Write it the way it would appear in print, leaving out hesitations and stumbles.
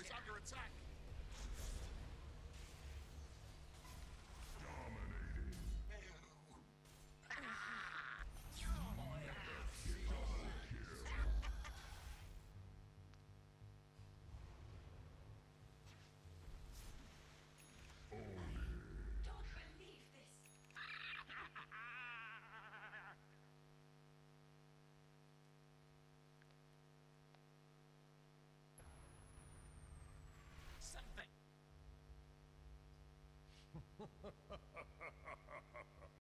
is under attack. Dominating. Don't believe this. Something.